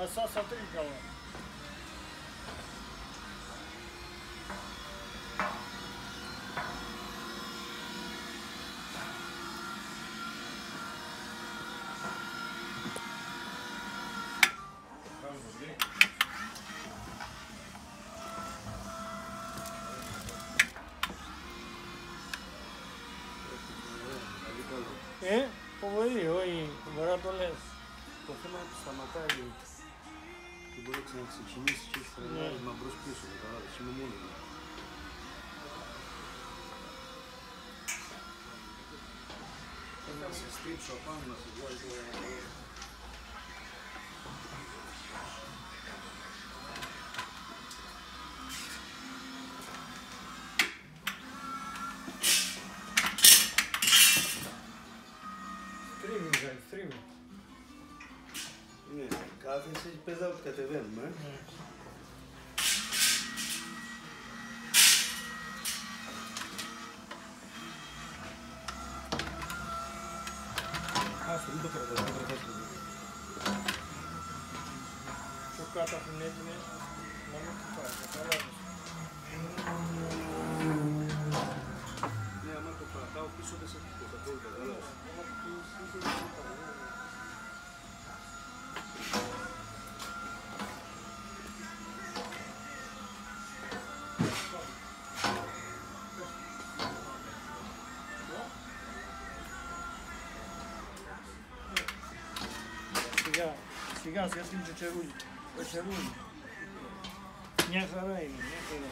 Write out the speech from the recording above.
Μέσα στα τρίκαλα. Πολύ, όχι, μπορεί να το λες. Το θέμα είναι ότι σταματάει και μπορεί να ξαναξεκινήσει και έχει φρενάρει μπρος πίσω, καταλάβεις, είμαι μόνος μου. Θέλω να σε στρίψω απάνω, να σε βγάλει το... Streaming. Ναι, κάθεσαι και πες ότι κατεβαίνουμε. Άστο, μην το κρατάς, μην το κρατάς. Πιο κάτω από την έτοιμη, να μην κοιτάει, καταλάβεις. Ναι, άμα το κρατάω πίσω δεν σε τίποτα, το καταλάβεις. Σιγά, σιγά στην τσετσερούλη. Μια χαρά είναι, μια χαρά.